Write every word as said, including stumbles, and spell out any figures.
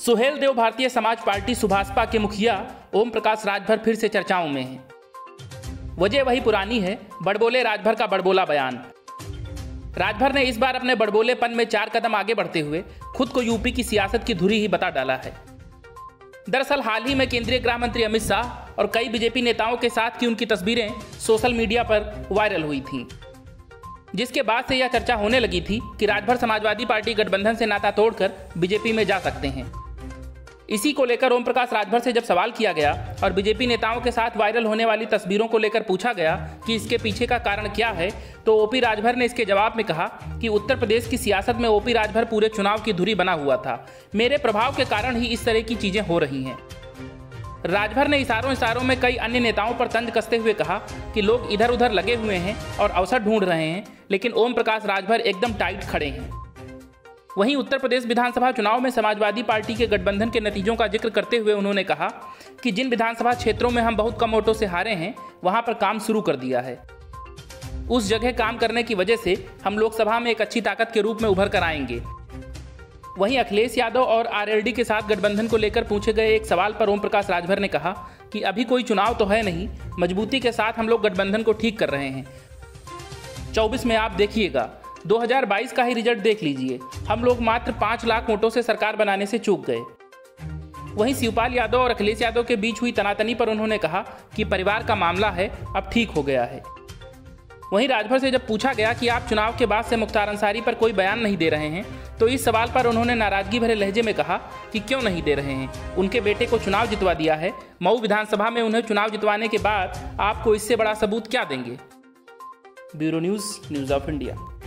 Suheldev Bharatiya Samaj party Subhaspa के मुखिया ओम प्रकाश राजभर फिर से चर्चाओं में हैं। वजह वही पुरानी है, बड़बोले राजभर का बड़बोला बयान। राजभर ने इस बार अपने बड़बोलेपन में चार कदम आगे बढ़ते हुए खुद को यूपी की सियासत की धुरी ही बता डाला है। दरअसल हाल ही में केंद्रीय गृह मंत्री अमित शाह और कई बीजेपी नेताओं के साथ की उनकी तस्वीरें सोशल मीडिया पर वायरल हुई थीं, जिसके बाद से यह चर्चा होने लगी थी कि राजभर समाजवादी पार्टी गठबंधन से नाता तोड़कर बीजेपी में जा सकते हैं। इसी को लेकर ओम प्रकाश राजभर से जब सवाल किया गया और बीजेपी नेताओं के साथ वायरल होने वाली तस्वीरों को लेकर पूछा गया कि इसके पीछे का कारण क्या है, तो ओपी राजभर ने इसके जवाब में कहा कि उत्तर प्रदेश की सियासत में ओपी राजभर पूरे चुनाव की धुरी बना हुआ था। मेरे प्रभाव के कारण ही इस तरह की चीजें हो रही हैं। राजभर ने इशारों इशारों में कई अन्य नेताओं पर तंज कसते हुए कहा कि लोग इधर उधर लगे हुए हैं और अवसर ढूंढ रहे हैं, लेकिन ओम प्रकाश राजभर एकदम टाइट खड़े हैं। वहीं उत्तर प्रदेश विधानसभा चुनाव में समाजवादी पार्टी के गठबंधन के नतीजों का जिक्र करते हुए उन्होंने कहा कि जिन विधानसभा क्षेत्रों में हम बहुत कम वोटों से हारे हैं, वहां पर काम शुरू कर दिया है। उस जगह काम करने की वजह से हम लोकसभा में एक अच्छी ताकत के रूप में उभर कर आएंगे। वहीं अखिलेश यादव और आरएलडी के साथ गठबंधन को लेकर पूछे गए एक सवाल पर ओम प्रकाश राजभर ने कहा कि अभी कोई चुनाव तो है नहीं, मजबूती के साथ हम लोग गठबंधन को ठीक कर रहे हैं। चौबीस में आप देखिएगा, दो हज़ार बाईस का ही रिजल्ट देख लीजिए, हम लोग मात्र पाँच लाख वोटों से सरकार बनाने से चूक गए। वहीं शिवपाल यादव और अखिलेश यादव के बीच हुई तनातनी पर उन्होंने कहा कि परिवार का मामला है, अब ठीक हो गया है। वहीं राजभर से जब पूछा गया कि आप चुनाव के बाद से मुख्तार अंसारी पर कोई बयान नहीं दे रहे हैं, तो इस सवाल पर उन्होंने नाराजगी भरे लहजे में कहा कि क्यों नहीं दे रहे हैं, उनके बेटे को चुनाव जितवा दिया है। मऊ विधानसभा में उन्हें चुनाव जितवाने के बाद आपको इससे बड़ा सबूत क्या देंगे। Bureau news, news of India.